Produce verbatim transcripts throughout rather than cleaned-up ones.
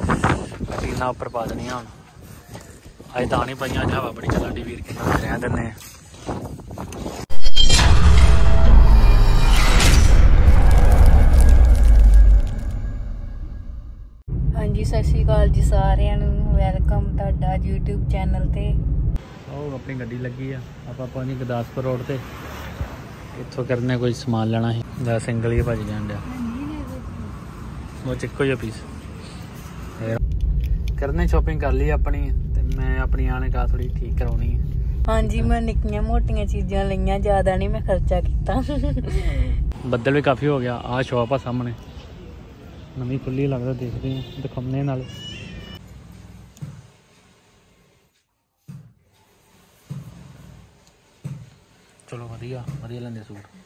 टीना उपर पा देनियां हुण अज तां नहीं पाइयां, अज हवा बड़ी चलन डी वीर कहंदा रह दिन्ने। हाँ जी सत श्री अकाल जी सारिਆਂ ਨੂੰ वैलकम ਤੁਹਾਡਾ यूट्यूब चैनल ਤੇ। ਉਹ ਆਪਣੀ ਗੱਡੀ ਲੱਗੀ ਆ, ਆਪਾਂ ਪਹੁੰਚੇ ਗੁਰਦਾਸਪੁਰ रोड ਤੇ। ਇੱਥੋਂ ਕਰਨੇ ਕੋਈ ਸਮਾਨ ਲੈਣਾ ਸੀ, ਦਾ ਸਿੰਗਲ ਹੀ ਭੱਜ ਜਾਣ ਡਿਆ ਉਹ ਚਿੱਕੋ ਜਿਹਾ ਪੀਸ। करने शॉपिंग कर ली अपनी ते मैं अपनी आने का थोड़ी ठीक कराउनी है। हाँ जी मैं निक्कियां मोटियां चीज़ां लईयां, ज़्यादा नहीं मैं खर्चा किता। बदल भी काफ़ी हो गया। आ शॉप आ सामने नवी खुली लगता, देखते हैं दिखाने नाल। चलो वधिया वधिया लेंदे सूट।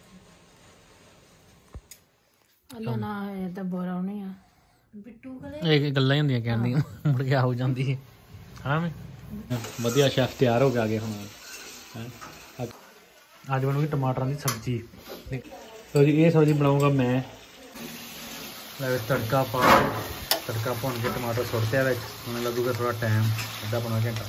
अल्लाह ना ये तो बोरा नहीं है ਇਹ ਗੱਲਾਂ ਹੀ ਹੁੰਦੀਆਂ ਕਹਿਣ ਦੀਆਂ, ਮੁੜ ਕੇ ਆਉ ਜਾਂਦੀ ਹੈ ਹਾਂ। ਮੈਂ ਵਧੀਆ ਸ਼ੈਫ ਤਿਆਰ ਹੋ ਕੇ ਆ ਗਏ ਹੁਣ। ਅੱਜ ਬਣੂਗੀ ਟਮਾਟਰਾਂ ਦੀ ਸਬਜ਼ੀ। ਸੋ ਜੀ ਇਹ ਸਬਜ਼ੀ ਬਣਾਉਂਗਾ ਮੈਂ। ਤੜਕਾ ਪਾ ਤੜਕਾ ਭੁੰਨ ਕੇ ਟਮਾਟਰ ਸੁੱਟਦੇ ਵਿੱਚ, ਹੁਣ ਲੱਗੂਗਾ ਥੋੜਾ ਟਾਈਮ, ਅੱਧਾ ਪੌਣਾ ਘੰਟਾ।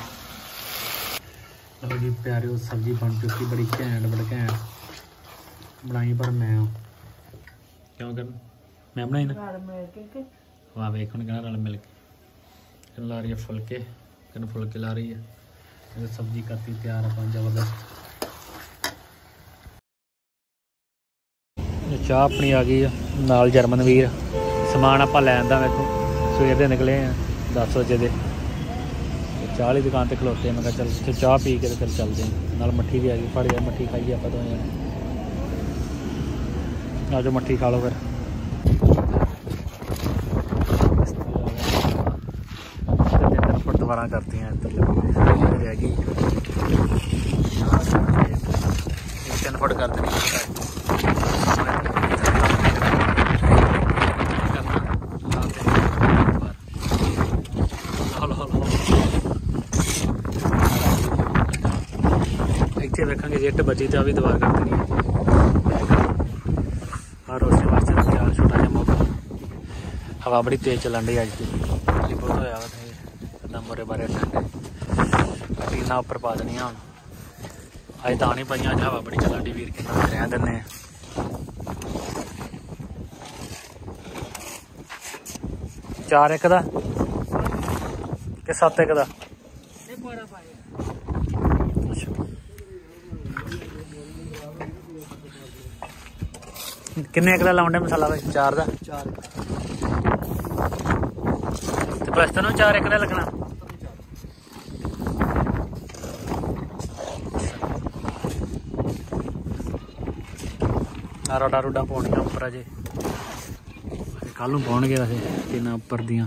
ਲਓ ਜੀ ਪਿਆਰਿਓ ਸਬਜ਼ੀ ਬਣ ਚੁੱਕੀ, ਬੜੀ ਘੈਂਟ ਬੜੀ ਘੈਂਟ ਬਣਾਈ। ਪਰ ਮੈਂ ਕਿਉਂ ਕਰਨ मैं बनाई ना वाह वेख कहना रल मिल के ला रही है फुलके, कन फुलके ला रही है। सब्जी करती तैयार अपन जबरदस्त। चाह अपनी आ गई है नाल जर्मन वीर। समान आप लैन का मेरे सवेर के निकले हैं दस बजे के। चाह वाली दुकान पर खलोते हैं, मैं चल इतने चाह पी के फिर चलते हैं। नाल मट्ठी भी आ गई, फड़ गया मट्ठी खाइए आप दो जने। आ जाओ मट्ठी खा लो फिर। बारह करती हैं रहेगी तीन फुट कर देनी। इतने वेखा जिट बची तो भी दवार कर देनी। रोशनी वास्ते त्यार छोटा जहा मौका। हवा बड़ी तेज चलन डी अज की बहुत होया मोरे बारे ठंडे टीना उपर पा देनियां हुण अज तां नहीं पाइयां, अज हवा बड़ी चलन डी वीर कहंदा रह दिन्ने। चार एक दा कि सत्त एक दा किन्ने एक दा लाउंडे मसाला भाई? चार दा ते बस तैनूं चार एक दा लगना। रोडा रोडा पाउनियां उपर अजे कल नूं पाउणगे। वैसे टीना उपर दियां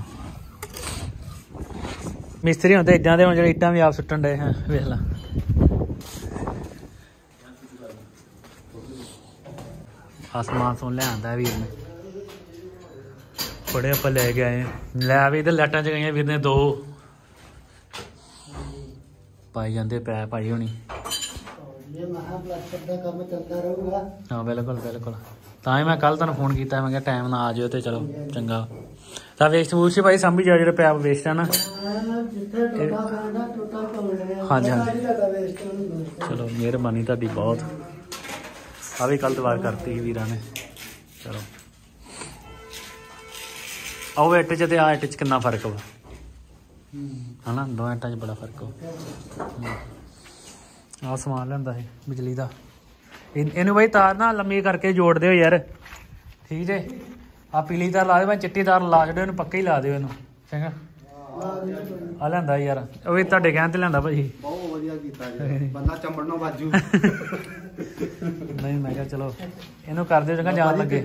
मिस्त्री होंदे इदां दे, हुण जेह्ड़े इट्टां भी आप सुट्टण डे हैं वेख ला। आसमान सोन ले आंदा वीर ने, बड़े आप लै के आए लै भी। इधर लाइटां जगाइयां वीर ने दो, पाई जांदे पै पाई होनी। हाँ बिल्कुल बिल्कुल, तां ही मैं कल तुहानूं फोन किया, मैं क्या टाइम ना आ जाओ तो चलो चंगा। तां वेस्ट वूस्ट भाई समझी जाओ, जो पैप वेस्ट है ना। हाँ जी हाँ चलो मेहरबानी तुहाडी बहुत। आ भी कल दवार करती वीरां ने। चलो आओ इट च ते आ इट च कितना फर्क वा है ना, दो इट्टां च बड़ा फर्क हो। आ समान लिया है बिजली का, इनू भाई तार ना लम्मी करके जोड़ दो यार, ठीक जे। आ पीली तार ला दो, मैं चिट्टी तार ला छो, इन पक्का ही ला दो इन चंगा। आ लिया यार, वो भी तुहाडे कहण ते लिया भाई। नहीं मैं क्या चलो इनू कर दो चंगा, जान लगे।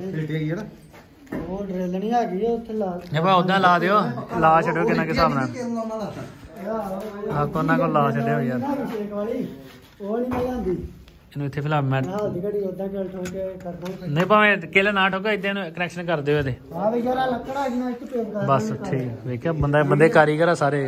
उदा ला दो, ला छो कि हिसाब न उन्होंने को ला छो यार। इनू इत्थे फिलहाल मैं नहीं भावें केले ना ठोको, इदा कनैक्शन कर दो। बस ठीक वेख्या बंदा बंदे कारीगर सारे।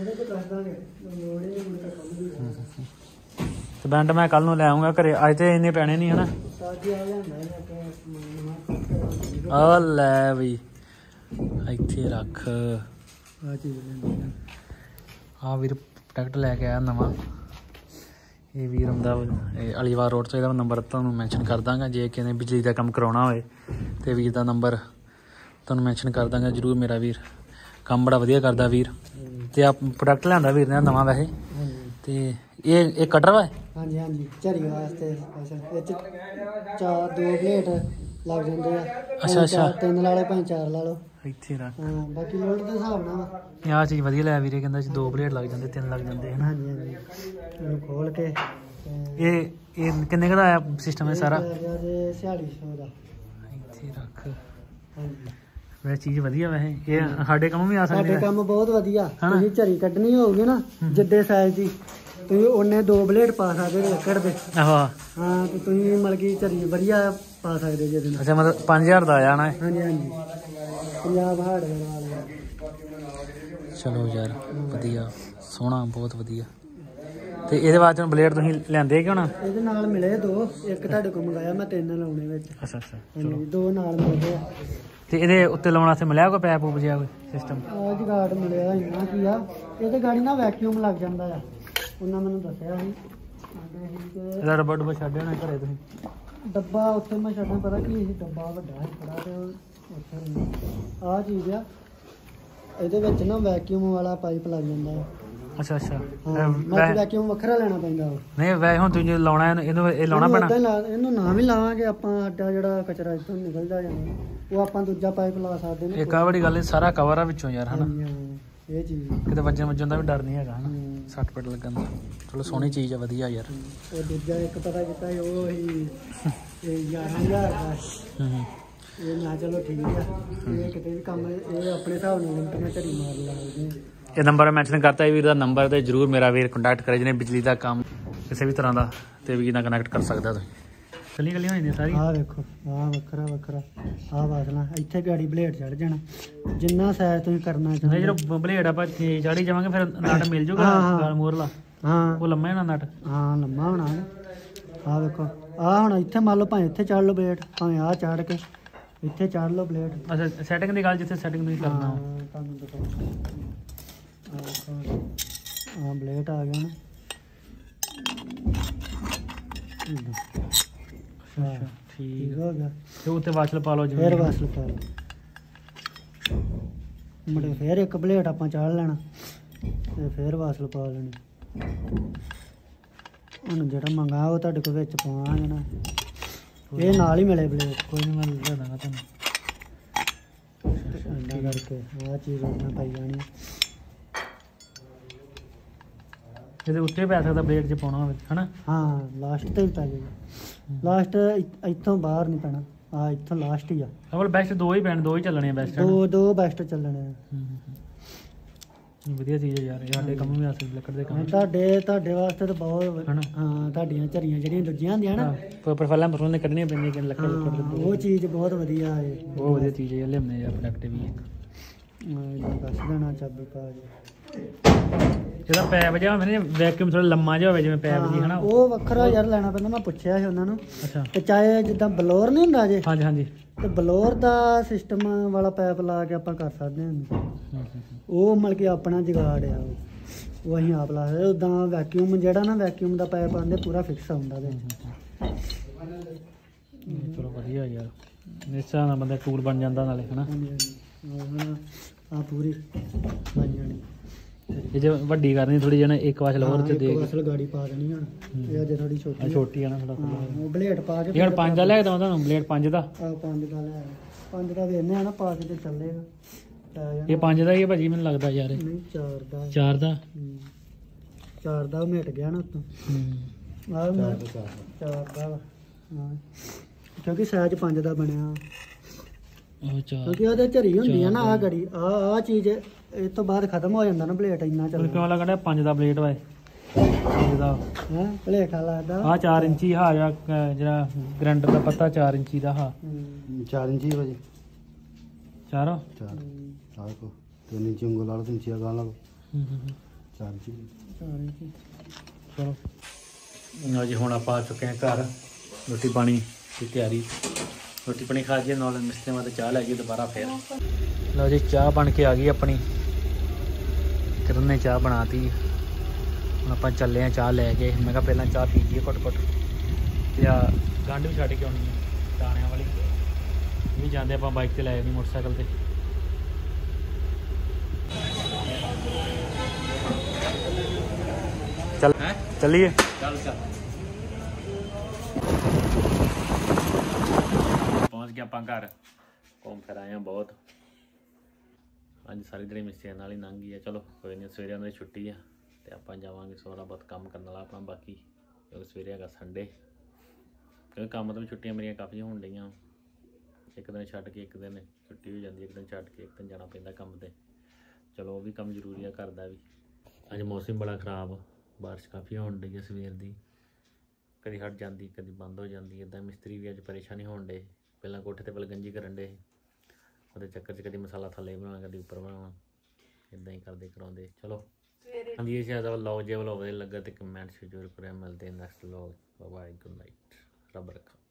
बैंड मैं कल लै आऊँगा घरे, अज तो इन्ने पैने नहीं है ना। आ लै बई ਇੱਥੇ ਰੱਖ। ਆ ਚੀਜ਼ ਲੈਂਦੀ ਆ ਵੀਰ ਪ੍ਰੋਡਕਟ ਲੈ ਕੇ ਆਇਆ ਨਵਾਂ। ਇਹ ਵੀਰ ਹੁੰਦਾ ਅਲੀਵਾਲ ਰੋਡ ਤੋਂ। ਇਹਦਾ ਨੰਬਰ ਤੁਹਾਨੂੰ ਮੈਂਸ਼ਨ ਕਰ ਦਾਂਗਾ। ਜੇ ਕਿਸੇ ਨੇ ਬਿਜਲੀ ਦਾ ਕੰਮ ਕਰਾਉਣਾ ਹੋਵੇ ਤੇ ਵੀਰ ਦਾ ਨੰਬਰ ਤੁਹਾਨੂੰ ਮੈਂਸ਼ਨ ਕਰ ਦਾਂਗਾ ਜ਼ਰੂਰ। ਮੇਰਾ ਵੀਰ ਕੰਮ ਬੜਾ ਵਧੀਆ ਕਰਦਾ ਵੀਰ। ਤੇ ਆ ਪ੍ਰੋਡਕਟ ਲਿਆਂਦਾ ਵੀਰ ਨੇ ਨਵਾਂ ਵੈਸੇ। ਤੇ ਇਹ ਇਹ ਕਟਰ ਵਾ। ਹਾਂਜੀ ਹਾਂਜੀ ਝਰੀ ਵਾਸਤੇ ਸਪੈਸ਼ਲ। ਇਹ ਚ ਚਾਰ ਦੋ ਪਲੇਟ ਲੱਗ ਜਾਂਦੇ ਆ। ਅੱਛਾ ਅੱਛਾ ਤਿੰਨ ਲਾ ਲਓ ਭਾਵੇਂ ਚਾਰ ਲਾ ਲਓ। ਇੱਥੇ ਰੱਖ। ਹਾਂ ਬਾਕੀ ਲੋਡ ਦੇ ਹਿਸਾਬ ਨਾਲ ਆਹ ਚੀਜ਼ ਵਧੀਆ ਲਿਆ ਵੀਰੇ। ਕਹਿੰਦਾ ਜੀ ਦੋ ਪਲੇਟ ਲੱਗ ਜਾਂਦੇ ਤਿੰਨ ਲੱਗ ਜਾਂਦੇ ਹਨ। ਹਾਂਜੀ ਹਾਂਜੀ ਇਹਨੂੰ ਖੋਲ ਕੇ ਇਹ ਇਹ ਕਿੰਨੇ ਕੁ ਦਾ ਆਇਆ ਸਿਸਟਮ ਹੈ ਸਾਰਾ? ਛਿਆਲੀ ਸੌ ਦਾ। ਇੱਥੇ ਰੱਖ। ਹਾਂਜੀ ਵੈਸੇ ਚੀਜ਼ ਵਧੀਆ ਵੈਸੇ। ਇਹ ਸਾਡੇ ਕੰਮ ਵੀ ਆ ਸਕਦੇ ਸਾਡੇ ਕੰਮ ਬਹੁਤ ਵਧੀਆ। ਤੁਸੀਂ ਝਰੀ ਕੱਢਣੀ ਹੋਊਗੀ ਨਾ ਜਿੱਦੇ ਸਾਈਜ਼ ਦੀ ਤੁਸੀਂ ਉਹਨੇ ਦੋ ਬਲੇਡ ਪਾ ਸਕਦੇ ਲੱਕੜ ਦੇ। ਆਹੋ ਹਾਂ ਤੇ ਤੁਸੀਂ ਮਤਲਬ ਕਿ ਝਰੀ ਵਧੀਆ ਪਾ ਸਕਦੇ ਜਿਹਦੇ ਨਾਲ। ਅੱਛਾ ਮਤਲਬ ਪੰਜ ਹਜ਼ਾਰ ਦਾ ਆਇਆ ਨਾ? ਹਾਂਜੀ ਹਾਂਜੀ ਪੰਜਾਬ ਹਾਰਡ ਨਾਲ। ਚਲੋ ਯਾਰ ਵਧੀਆ ਸੋਹਣਾ ਬਹੁਤ ਵਧੀਆ। ਤੇ ਇਹਦੇ ਬਾਅਦ ਚੋਂ ਬਲੇਡ ਤੁਸੀਂ ਲੈਂਦੇ ਕਿ ਹੁਣ? ਇਹਦੇ ਨਾਲ ਮਿਲੇ ਦੋ। ਇੱਕ ਤੁਹਾਡੇ ਕੋਲ ਮੰਗਾਇਆ ਮੈਂ ਤਿੰਨ ਲਾਉਣੇ ਵਿੱਚ। ਅੱਛਾ ਅੱਛਾ ਚਲੋ ਦੋ ਨਾਲ ਮਿਲਦੇ ਆ। ਤੇ ਇਹਦੇ ਉੱਤੇ ਲਾਉਣ ਵਾਸਤੇ ਮਿਲਿਆ ਕੋਈ ਪੈਪ ਪੂਪ ਜਿਹਾ ਕੋਈ ਸਿਸਟਮ? ਆ ਜਗਾੜ ਮਿਲਿਆ ਇੰਨਾ ਕੀ ਆ। ਇਹਦੇ ਗਾੜੀ ਨਾ ਵੈਕਿਊਮ ਲੱਗ ਜਾਂਦਾ ਆ। ਉਹਨਾਂ ਮੈਨੂੰ ਦੱਸਿਆ ਸੀ। ਇਹਦਾ ਡੱਬਾ ਡੁੱਬਾ ਛੱਡ ਹੋਣਾ ਘਰੇ ਤੁਸੀਂ? ਡੱਬਾ ਉੱਥੇ ਮੈਂ ਛੱਡਣਾ ਪਤਾ ਕੀ ਸੀ। ਡੱਬਾ ਵੱਡਾ ਹੈ ਥੋੜਾ ਤੇ ਉੱਥੇ ਆਹ ਚੀਜ਼ ਆ। ਇਹਦੇ ਵਿੱਚ ਨਾ ਵੈਕਿਊਮ ਵਾਲਾ ਪਾਈਪ ਲੱਗ ਜਾਂਦਾ ਹੈ। ਅੱਛਾ ਅੱਛਾ ਮੈਂ ਵੈਕਿਊਮ ਵੱਖਰਾ ਲੈਣਾ ਪੈਂਦਾ ਉਹ। ਨਹੀਂ ਵੈਸੇ ਹੁਣ ਤੁਸੀਂ ਲਾਉਣਾ ਇਹਨੂੰ ਇਹ ਲਾਉਣਾ ਪੈਣਾ? ਇਹਨੂੰ ਨਾ ਵੀ ਲਾਵਾਂਗੇ ਆਪਾਂ। ਸਾਡਾ ਜਿਹੜਾ ਕਚਰਾ ਇੱਥੋਂ ਨਿਕਲਦਾ ਜਾਣਾ ਉਹ ਆਪਾਂ ਦੂਜਾ ਪਾਈਪ ਲਾ ਸਕਦੇ ਨੇ। ਇੱਕ ਆ ਬੜੀ ਗੱਲ ਸਾਰਾ ਕਵਰ ਆ ਵਿੱਚੋਂ ਯਾਰ ਹਨਾ। ਇਹ ਚੀਜ਼ ਕਿਤੇ ਵੱਜਣ ਵੱਜਣ ਦਾ ਵੀ ਡਰ ਨਹੀਂ ਹੈਗਾ ਹਨਾ। ਸੱਟ ਪੇਟ ਲੱਗਣ ਦਾ। ਚਲੋ ਸੋਹਣੀ ਚੀਜ਼ ਆ ਵਧੀਆ ਯਾਰ। ਉਹ ਦੂਜਾ ਇੱਕ ਪਤਾ ਕੀਤਾ ਉਹ ਹੀ ਗਿਆਰਾਂ ਹਜ਼ਾਰ ਦਾ। ਹੂੰ ਇਹ ਨਾ ਚਲੋ ਠੀਕ ਆ। ਇਹ ਕਿਤੇ ਵੀ ਕੰਮ ਇਹ ਆਪਣੇ ਹਿਸਾਬ ਨਾਲ ਲਿਮਟ ਨਾਲ ਝੜੀ ਮਾਰ ਲਾਉਂਦੇ। ਇਹ ਨੰਬਰ ਮੈਂਸ਼ਨ ਕਰਤਾ ਹੈ ਵੀਰ ਦਾ ਨੰਬਰ। ਤੇ ਜਰੂਰ ਮੇਰਾ ਵੀਰ ਕੰਟੈਕਟ ਕਰੇ ਜਿਹਨੇ ਬਿਜਲੀ ਦਾ ਕੰਮ ਕਿਸੇ ਵੀ ਤਰ੍ਹਾਂ ਦਾ ਤੇ ਵੀਰ ਨਾਲ ਕਨੈਕਟ ਕਰ ਸਕਦਾ। ਤੁਸੀਂ ਕੱਲੀ ਕੱਲੀ ਹੋਈ ਨੇ ਸਾਰੀ। ਆਹ ਵੇਖੋ ਆਹ ਵੱਖਰਾ ਵੱਖਰਾ ਆਹ ਵਾਸਣਾ। ਇੱਥੇ ਗਾੜੀ ਬਲੇਡ ਚੜ ਜਾਣਾ ਜਿੰਨਾ ਸਾਈਜ਼ ਤੁਸੀਂ ਕਰਨਾ ਚਾਹੁੰਦੇ। ਜਦੋਂ ਬਲੇਡ ਆਪਾਂ ਚਾੜੀ ਜਾਵਾਂਗੇ ਫਿਰ ਨਟ ਮਿਲ ਜੂਗਾ ਮੋਰਲਾ। ਹਾਂ ਉਹ ਲੰਮਾ ਹੋਣਾ ਨਟ। ਹਾਂ ਲੰਮਾ ਹੋਣਾ। ਆਹ ਵੇਖੋ ਆਹ ਹੁਣ ਇੱਥੇ ਮੰਨ ਲਓ ਭਾਵੇਂ ਇੱਥੇ ਚੜ ਲਓ ਬਲੇਡ ਭਾਵੇਂ ਆਹ ਚੜ ਕੇ ਇੱਥੇ ਚੜ ਲਓ ਬਲੇਡ। ਅੱਛਾ ਸੈਟਿੰਗ ਦੀ ਗੱਲ ਜਿੱਥੇ ਸੈਟਿੰਗ ਤੁਸੀਂ ਕਰਨਾ ਤੁਹਾਨੂੰ ਦਿਖਾਓ। ਆ ਬਲੇਡ ਆ ਗਿਆ ਨਾ। ਅੱਛਾ ਠੀਕ ਹੋ ਗਿਆ। ਤੇ ਉੱਤੇ ਵਾਸ਼ਲ ਪਾ ਲਓ ਜਿਵੇਂ। ਫਿਰ ਵਾਸ਼ਲ ਪਾ ਲਓ ਮੁੜੇ। ਫਿਰ ਇੱਕ ਬਲੇਡ ਆਪਾਂ ਚਾੜ ਲੈਣਾ ਤੇ ਫਿਰ ਵਾਸ਼ਲ ਪਾ ਲੈਣੀ। ਹੁਣ ਜਿਹੜਾ ਮੰਗਾ ਉਹ ਤੁਹਾਡੇ ਕੋਲ ਵਿੱਚ ਪਾਵਾਂਗੇ ਨਾ। ਇਹ ਨਾਲ ਹੀ ਮਿਲੇ ਬਲੇਡ। ਕੋਈ ਨਹੀਂ ਮੈਂ ਦੇ ਦਾਂਗਾ ਤੁਹਾਨੂੰ। ਇੱਦਾਂ ਕਰਕੇ ਆਹ ਚੀਜ਼ ਉਹਨਾਂ ਪਾਈ ਜਾਣੀ। ਇਹਦੇ ਉੱਤੇ ਪੈ ਸਕਦਾ ਬਲੇਡ 'ਚ ਪਾਉਣਾ ਹੋਵੇ ਹਨਾ। ਹਾਂ ਲਾਸਟ ਤੇ ਵੀ ਪੈ ਜਾਏਗਾ। ਲਾਸਟ ਇੱਥੋਂ ਬਾਹਰ ਨਹੀਂ ਪੈਣਾ। ਆ ਇੱਥੋਂ ਲਾਸਟ ਹੀ ਆ। ਅਵਲ ਬੈਸਟ ਦੋ ਹੀ ਪੈਣ। ਦੋ ਹੀ ਚੱਲਣੇ ਆ ਬੈਸਟ। ਦੋ ਦੋ ਬੈਸਟ ਚੱਲਣੇ ਆ। ਵਧੀਆ ਚੀਜ਼ ਹੈ ਯਾਰ। ਇਹ ਸਾਡੇ ਕੰਮ ਵੀ ਆ ਸਕਦੇ ਲੱਕੜ ਦੇ ਕੰਮ। ਤੁਹਾਡੇ ਤੁਹਾਡੇ ਵਾਸਤੇ ਤਾਂ ਬਹੁਤ ਹਾਂ। ਤੁਹਾਡੀਆਂ ਝਰੀਆਂ ਜਿਹੜੀਆਂ ਦੂਜੀਆਂ ਹੁੰਦੀਆਂ ਨਾ ਪ੍ਰੋਫਾਈਲਾਂ ਪ੍ਰੋਫਾਈਲਾਂ ਕੱਢਣੀਆਂ ਪੈਂਦੀਆਂ ਕਿ ਲੱਕੜ ਲੱਕੜ। ਉਹ ਚੀਜ਼ ਬਹੁਤ ਵਧੀਆ ਹੈ। ਬਹੁਤ ਵਧੀਆ ਚੀਜ਼ ਹੈ। ਲਿਆਉਂਦੇ ਆ ਪ੍ਰੋਡਕਟ ਵੀ ਇੱਕ। ਦੱਸ ਦੇਣਾ ਚਾਬੀ ਪਾ ਕੇ। ਜਿਹੜਾ ਪੈਪ ਜਿਹਾ ਹੋਵੇ ਨਾ ਵੈਕਿਊਮ ਥੋੜਾ ਲੰਮਾ ਜਿਹਾ ਹੋਵੇ ਜਿਵੇਂ ਪੈਪ ਜੀ ਹਨਾ। ਉਹ ਵੱਖਰਾ ਯਾਰ ਲੈਣਾ ਪੈਂਦਾ। ਮੈਂ ਪੁੱਛਿਆ ਸੀ ਉਹਨਾਂ ਨੂੰ। ਅੱਛਾ ਤੇ ਚਾਹੇ ਜਿੱਦਾਂ ਬਲੋਰ ਨਹੀਂ ਹੁੰਦਾ ਜੇ। ਹਾਂਜੀ ਹਾਂਜੀ ਤੇ ਬਲੋਰ ਦਾ ਸਿਸਟਮ ਵਾਲਾ ਪੈਪ ਲਾ ਕੇ ਆਪਾਂ ਕਰ ਸਕਦੇ ਹਾਂ। ਉਹ ਮਤਲਬ ਕਿ ਆਪਣਾ ਜੁਗਾੜ ਆ ਉਹ ਅਸੀਂ ਆਪ ਲਾ ਸਕਦੇ। ਉੱਦਾਂ ਵੈਕਿਊਮ ਜਿਹੜਾ ਨਾ ਵੈਕਿਊਮ ਦਾ ਪੈਪ ਆਉਂਦੇ ਪੂਰਾ ਫਿਕਸ ਆਉਂਦਾ ਉਹਦੇ। ਚਲੋ ਵਧੀਆ ਯਾਰ। ਇਸ ਤਰ੍ਹਾਂ ਨਾਲ ਬੰਦਾ ਟੂਲ ਬਣ ਜਾਂਦਾ ਨਾਲੇ ਹਨਾ। ਆ ਪੂਰੀ ਬਣ ਜਾਣੀ। ਇਹ ਜੇ ਵੱਡੀ ਕਰਨੀ ਥੋੜੀ ਜਿਹੀ ਇੱਕ ਵਾਸ਼ਲ ਹੋਰ ਤੇ ਦੇ ਵਾਸ਼ਲ ਗਾੜੀ ਪਾ ਦੇਣੀ ਹੁਣ। ਇਹ ਅਜੇ ਥੋੜੀ ਛੋਟੀ ਛੋਟੀ ਆ ਨਾ ਥੋੜਾ। ਉਹ ਬਲੇਡ ਪਾ ਕੇ ਯਾਰ ਪੰਜ ਦਾ ਲੈ ਕੇ ਦਵਾਂ ਤੁਹਾਨੂੰ ਬਲੇਡ ਪੰਜ ਦਾ। ਆ ਪੰਜ ਦਾ ਲੈ ਪੰਜ ਦਾ ਵੇਖਨੇ ਆ ਨਾ ਪਾ ਕੇ ਤੇ ਚੱਲੇਗਾ। ਇਹ ਪੰਜ ਦਾ ਹੀ ਹੈ ਭਾਜੀ ਮੈਨੂੰ ਲੱਗਦਾ ਯਾਰ। ਨਹੀਂ ਚਾਰ ਦਾ। ਚਾਰ ਦਾ ਚਾਰ ਦਾ ਮਿਟ ਗਿਆ ਨਾ ਉੱਤੋਂ। ਆਹ ਚਾਰ ਦਾ ਹਾਂ ਕਿਉਂਕਿ ਸਾਈਜ਼ ਪੰਜ ਦਾ ਬਣਿਆ। ਕਿਉਂਕਿ ਉਹਦੇ ਝਰੀ ਹੁੰਦੀ ਆ ਨਾ ਆਹ ਗੜੀ ਆ ਆਹ ਚੀਜ਼ ਇਸ ਤੋਂ ਬਾਅਦ ਖਤਮ ਹੋ ਜਾਂਦਾ ਨਾ ਬਲੇਡ ਇੰਨਾ ਚੱਲ। ਕਿਉਂ ਲੱਗਦਾ ਪੰਜ ਦਾ ਬਲੇਡ ਵਾ ਦਾ ਹੈ ਭਲੇਖਾ ਲੱਗਦਾ। ਆ ਚਾਰ ਇੰਚੀ ਹਾ ਜਿਹੜਾ ਗ੍ਰੈਂਡਰ ਦਾ ਪੱਤਾ ਚਾਰ ਇੰਚੀ ਦਾ ਹਾ। ਚਾਰ ਇੰਚੀ ਭਾਜੀ। ਚਾਰ ਚਾਰ ਆਹ ਕੋ ਤਿੰਨ ਇੰਚੀ ਉਂਗਲ ਵਾਲਾ ਤਿੰਨ ਇੰਚੀ ਗਾਂ ਲਾ ਚਾਰ ਇੰਚੀ ਚਾਰ ਇੰਚੀ। ਚਲੋ ਜੀ ਹੁਣ ਆਪਾਂ ਆ ਚੁੱਕੇ ਹਾਂ ਘਰ। ਰੋਟੀ ਪਾਣੀ ਦੀ ਤਿਆਰੀ। ਰੋਟੀ ਪਾਣੀ ਖਾ ਕੇ ਨਾਲ ਮਿਸਤਰੀਆਂ ਵਾਸਤੇ ਚਾਹ ਲੈ ਕੇ ਦੁਬਾਰਾ ਫੇਰ ਲਓ ਜੀ ਚਾਹ ਬਣ ਕੇ ਆ ਗਈ ਆਪਣੀ। ਕਿਰਨ ਨੇ ਚਾਹ ਬਣਾਤੀ। ਹੁਣ ਆਪਾਂ ਚੱਲੇ ਆ ਚਾਹ ਲੈ ਕੇ। ਮੈਂ ਕਿਹਾ ਪਹਿਲਾਂ ਚਾਹ ਪੀ ਜੀਏ ਘੁੱਟ ਘੁੱਟ ਤੇ ਆ ਗੰਢ ਵੀ ਛੱਡ ਕੇ ਆਉਣੀ ਆ ਦਾਣਿਆਂ ਵਾਲੀ ਵੀ। ਜਾਂਦੇ ਆਪਾਂ ਬਾਈਕ ਤੇ ਲੈ ਨਹੀਂ ਮੋਟਰਸਾਈਕਲ ਤੇ। ਚੱਲ ਚੱਲੀਏ। ਚੱਲ ਚੱਲ ਪਹੁੰਚ ਗਏ ਆਪਾਂ ਘਰ। ਘੁੰਮ ਫਿਰ ਆਏ ਆ ਬਹੁਤ। ਅੱਜ ਸਾਰੀ ਦਿਨ ਮਿਸਤਰੀਆਂ ਨਾਲ ਹੀ ਲੰਘ ਗਈ ਆ। ਚਲੋ ਕੋਈ ਨਹੀਂ, ਸਵੇਰੇ ਉਹਨਾਂ ਦੀ ਛੁੱਟੀ ਆ ਤੇ ਆਪਾਂ ਜਾਵਾਂਗੇ। ਥੋੜ੍ਹਾ ਬਹੁਤ ਕੰਮ ਕਰਨ ਵਾਲਾ ਆਪਣਾ ਬਾਕੀ, ਕਿਉਂਕਿ ਸਵੇਰੇ ਹੈਗਾ ਸੰਡੇ। ਕਿਉਂਕਿ ਕੰਮ ਤੋਂ ਵੀ ਛੁੱਟੀਆਂ ਮੇਰੀਆਂ ਕਾਫੀ ਹੋਣ ਡਈਆਂ। ਇੱਕ ਦਿਨ ਛੱਡ ਕੇ ਇੱਕ ਦਿਨ ਛੁੱਟੀ ਹੋ ਜਾਂਦੀ, ਇੱਕ ਦਿਨ ਛੱਡ ਕੇ ਇੱਕ ਦਿਨ ਜਾਣਾ ਪੈਂਦਾ ਕੰਮ 'ਤੇ। ਚਲੋ ਉਹ ਵੀ ਕੰਮ ਜ਼ਰੂਰੀ ਆ, ਘਰ ਦਾ ਵੀ। ਅੱਜ ਮੌਸਮ ਬੜਾ ਖ਼ਰਾਬ, ਬਾਰਿਸ਼ ਕਾਫੀ ਹੋਣ ਡਈ ਆ ਸਵੇਰ ਦੀ। ਕਦੀ ਹਟ ਜਾਂਦੀ, ਕਦੀ ਬੰਦ ਹੋ ਜਾਂਦੀ। ਇੱਦਾਂ ਮਿਸਤਰੀ ਵੀ ਅੱਜ ਪਰੇਸ਼ਾਨੀ ਹੋਣ ਡੇ। ਪਹਿਲਾਂ ਕੋਠੇ 'ਤੇ ਬਲਗੰਜੀ ਕਰਨ ਡੇ, ਉਹਦੇ ਚੱਕਰ 'ਚ ਕਦੀ ਮਸਾਲਾ ਥੱਲੇ ਬਣਾਉਣਾ, ਕਦੀ ਉੱਪਰ ਬਣਾਉਣਾ। ਇੱਦਾਂ ਹੀ ਕਰਦੇ ਕਰਾਉਂਦੇ। ਚਲੋ ਹਾਂਜੀ, ਇਹ ਸ਼ਾਇਦ ਵਲੋਗ ਜੇ ਵਲੋਗ ਵਧੀਆ ਲੱਗਾ ਤੇ ਕਮੈਂਟ ਜ਼ਰੂਰ ਕਰਿਓ। ਮਿਲਦੇ next vlog. Bye, good night, ਰੱਬ ਰੱਖਾ।